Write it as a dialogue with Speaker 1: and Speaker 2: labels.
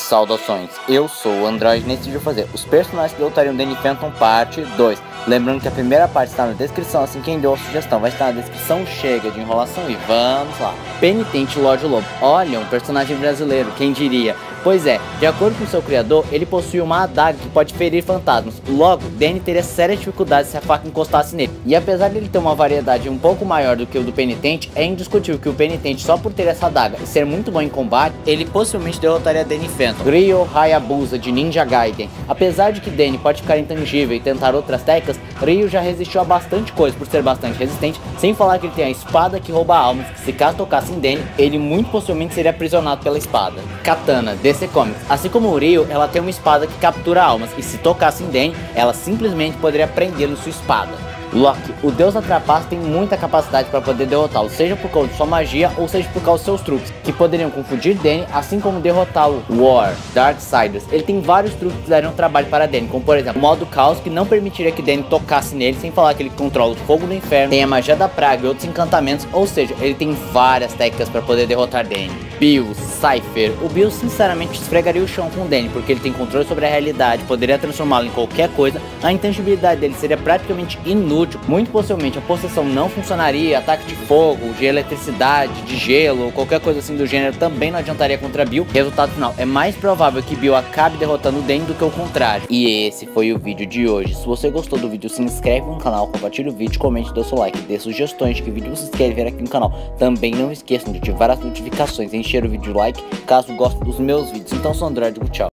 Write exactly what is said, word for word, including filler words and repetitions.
Speaker 1: Saudações, eu sou o Android. Nesse vídeo eu vou fazer os personagens que derrotariam Danny Phantom parte dois. Lembrando que a primeira parte está na descrição, assim quem deu a sugestão vai estar na descrição. Chega de enrolação e vamos lá. Penitente Lorde Lobo, olha, um personagem brasileiro, quem diria? Pois é, de acordo com seu criador, ele possui uma adaga que pode ferir fantasmas. Logo, Danny teria sérias dificuldades se a faca encostasse nele. E apesar de ele ter uma variedade um pouco maior do que o do Penitente, é indiscutível que o Penitente, só por ter essa adaga e ser muito bom em combate, ele possivelmente derrotaria Danny Phantom. Ryo Hayabusa de Ninja Gaiden. Apesar de que Danny pode ficar intangível e tentar outras técnicas, Ryo já resistiu a bastante coisa por ser bastante resistente, sem falar que ele tem a espada que rouba almas, que se caso tocasse em Danny, ele muito possivelmente seria aprisionado pela espada. Katana, D C Comics. Assim como o Ryo, ela tem uma espada que captura almas, e se tocasse em Danny, ela simplesmente poderia prendê-lo em sua espada. Loki, o deus da trapaça, tem muita capacidade para poder derrotá-lo, seja por causa de sua magia ou seja por causa de seus truques, que poderiam confundir Danny, assim como derrotá-lo. War, Darksiders, ele tem vários truques que dariam trabalho para Danny, como por exemplo, o modo caos, que não permitiria que Danny tocasse nele, sem falar que ele controla o fogo do inferno, tem a magia da praga e outros encantamentos, ou seja, ele tem várias técnicas para poder derrotar Danny. Bill, Cypher, o Bill sinceramente esfregaria o chão com Danny, porque ele tem controle sobre a realidade, poderia transformá-lo em qualquer coisa, a intangibilidade dele seria praticamente inútil. Muito possivelmente a possessão não funcionaria, ataque de fogo, de eletricidade, de gelo ou qualquer coisa assim do gênero também não adiantaria contra Bill. Resultado final, é mais provável que Bill acabe derrotando Danny do que o contrário. E esse foi o vídeo de hoje. Se você gostou do vídeo, se inscreve no canal, compartilhe o vídeo, comente, dê seu like, dê sugestões de que vídeo vocês querem ver aqui no canal. Também não esqueçam de ativar as notificações e encher o vídeo de like caso gostem dos meus vídeos. Então sou o Android, tchau.